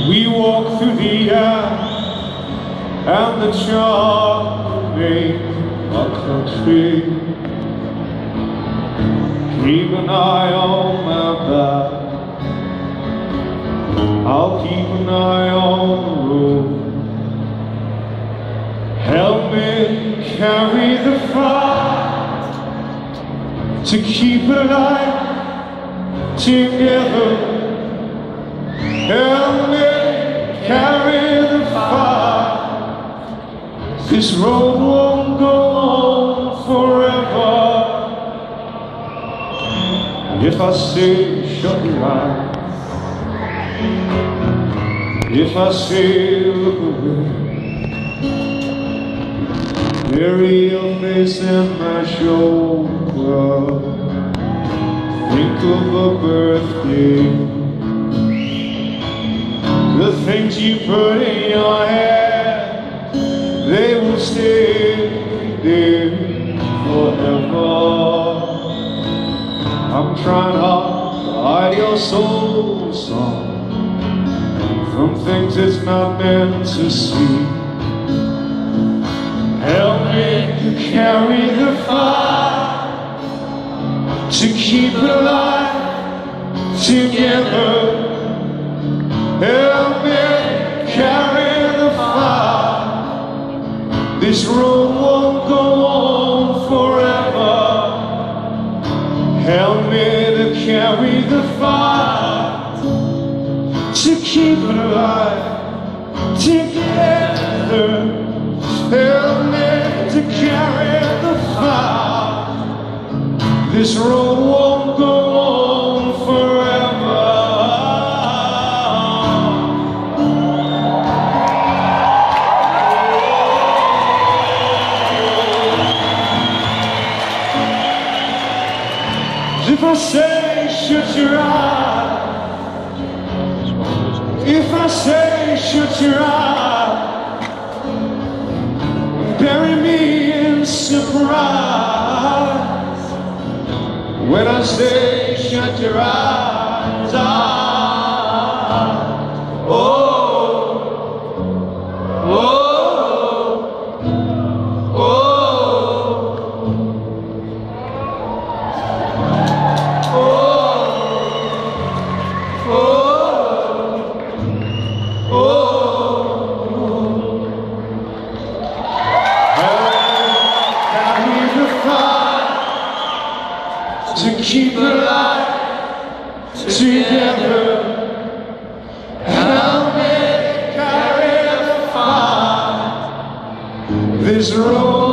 We walk through the air and the charm remains our country. Keep an eye on my back, I'll keep an eye on the road. Help me carry the fire to keep it alive together. Help me carry the fire. This road won't go on forever. If I say shut your eyes, if I say look away, bury your face in my shoulder, think of a birthday. The things you put in your head, they will stay there forever. I'm trying hard to hide your soul song from things it's not meant to see. Help me to carry the fire, to keep it alive together. Help me carry the fire. This road won't go on forever. Help me to carry the fire, to keep it alive together. Help me to carry the fire. This road won't go on forever. If I say shut your eyes, if I say shut your eyes, bury me in surprise. When I say shut your eyes, oh, oh, to keep it alive together. Help me carry the fire. This road